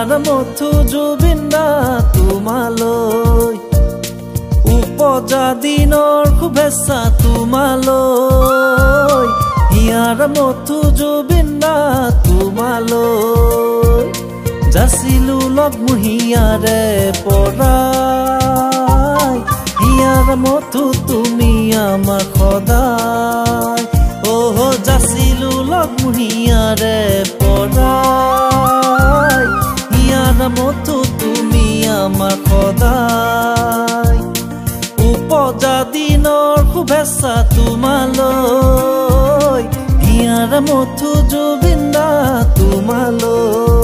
হিয়াৰ মথু জুবিন্দা তোমালৈ উপজা দিনৰ শুভেচ্ছা তোমালৈ হিয়াৰ মথু জুবিন্দা তোমালৈ যাচিলো লগমুহিয়াৰে পৰাই হিয়াৰ মথু তুমি আমাৰ সদায় ওহ যাচিলো লগমুহিয়াৰে পৰাই হিয়াৰ মথু তুমি আমাৰ সদায় উপজা দিনৰ শুভেচ্ছা তোমালৈ হিয়াৰ মথু জুবিন্দা তোমালৈ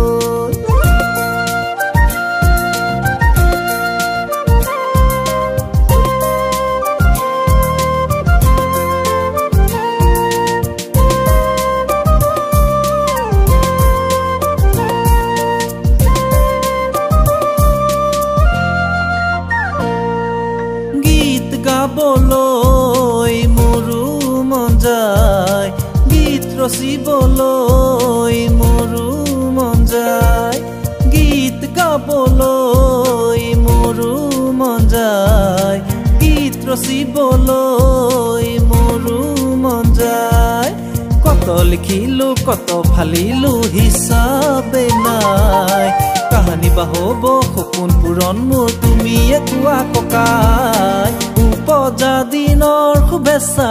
গাবলৈ মোৰো মন যায় গীত ৰচিবলৈ মোৰো মন যায় গীত গাবলৈ মোৰো মন যায় গীত ৰচিবলৈ মোৰো মন যায় কত লিখিলো কত ফালিলো হিচাপে নাই কাহানী বাহব সপোন পূৰণ মোৰ তুমিয়ে কোৱা ককাই উপজা দিনৰ শুভেচ্ছা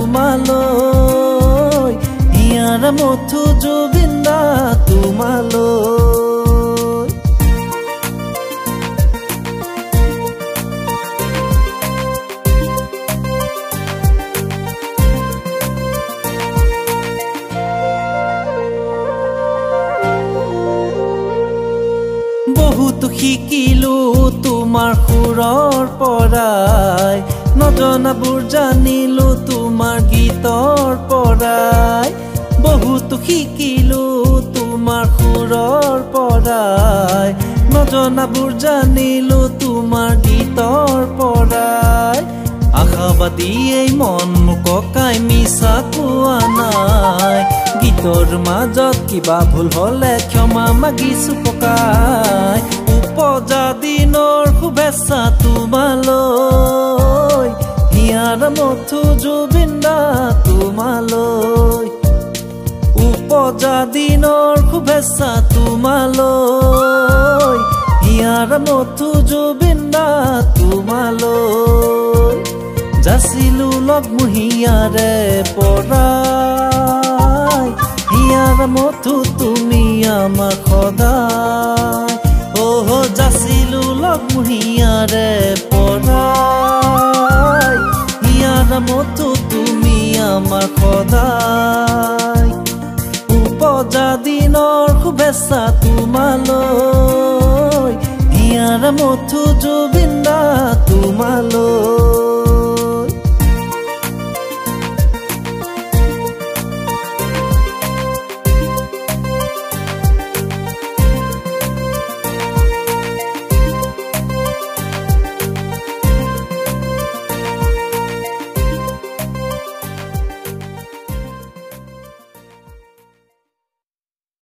তোমালৈ হিয়াৰ মথু জুবিন্দা তোমালৈ বহুতো শিকিলো তোমাৰ সুৰৰ পৰাই নজনাবোৰ জানিলো তোমাৰ গীতৰ পৰাই বহুতো শিকিলো তোমাৰ সুৰৰ পৰাই নজনাবোৰ জানিলো তোমাৰ গীতৰ পৰাই আশাবাদী এই মন ককাই মিছা কোৱা নাই গীতৰ মাজত কিবা ভুল হলে ক্ষমা মাগিছো ককাই উপজা দিনৰ শুভেচ্ছা তোমালৈ হিয়াৰ মথু জুবিন্দা তোমালৈ উপজা দিনৰ শুভেচ্ছা তোমালৈ হিয়াৰ মথু জুবিন্দা তোমালৈ যাচিলো লগমুহিয়াৰে পৰাই হিয়াৰ মথু তুমি আমাৰ সদায় ওহ যাচিলো লগমুহিয়াৰে পৰাই হিয়াৰ মথু তুমি আমাৰ সদায় উপজা দিনৰ শুভেচ্ছা তোমালৈ হিয়াৰ মথু জুবিন্দা তোমালৈ